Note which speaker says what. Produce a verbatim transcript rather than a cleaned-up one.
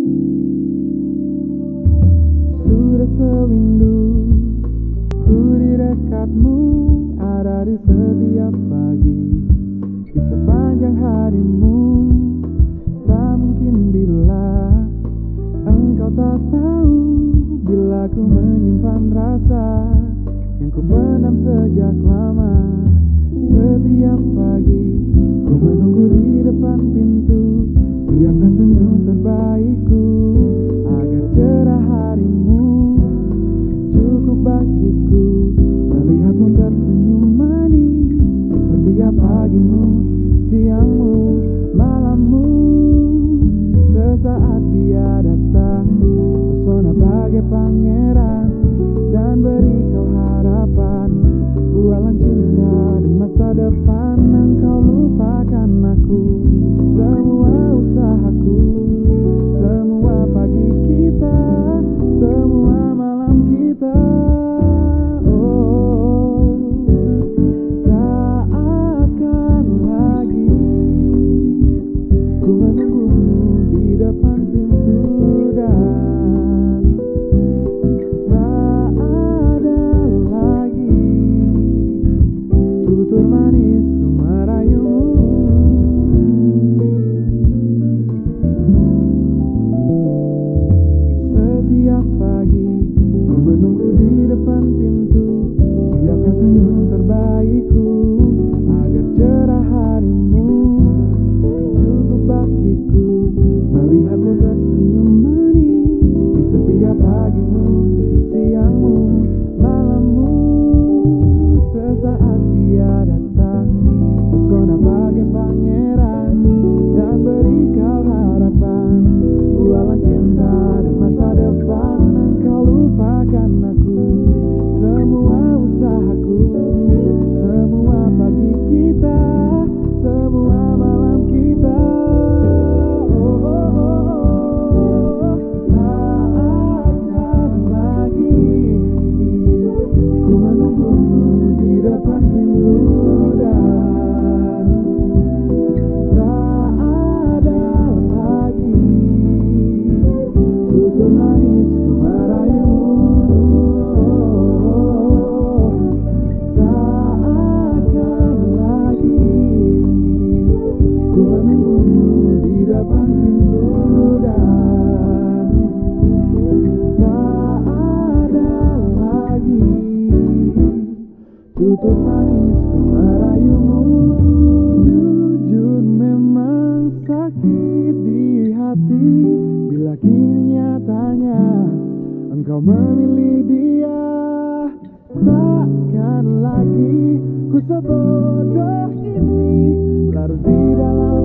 Speaker 1: Sudah sewindu ku di dekatmu, ada di setiap pagi, di sepanjang harimu. Tak mungkin bila engkau tak tahu, bila ku menyimpan rasa yang ku pendam sejak lama. Setiap pagi ku menunggu di depan pintu, siapkan senyum terbaikku agar cerah harimu. Cukup bagiku melihatmu tersenyum manis di setiap pagimu, siangmu, malammu. Sesaat dia datang, pesona bagai pangeran, dan beri kau harapan, bualan cinta dan masa depan. Engkau lupakan aku, semua usahaku, semua pagi kita, semua malam kita. Oh, tak akan lagi ku menunggumu di depan pintu, dan tak ada lagi tutur manisku merayumu. Setiap pagi ku menunggu di depan pintu, siapkan senyum terbaikku agar cerah harimu. Cukup bagiku melihatmu tersenyum manis di setiap pagimu, siangmu, malammu. Sesaat dia datang, pesona bagai pangeran, dan beri kau harapan, bualan cinta dan masa depan. Engkau lupakan aku, semua usahaku, semua pagi kita, semua malam kita. Oh, oh, oh, tak akan lagi ku menunggumu di depan pintu, dan tak ada lagi tutur manisku merayumu. Tak akan lagi ku menunggumu di depan pintu, dan tak ada lagi tutur manisku merayumu. Jujur memang sakit di hati bila kini nyatanya engkau memilih dia. Takkan lagi ku sebodoh ini larut di dalam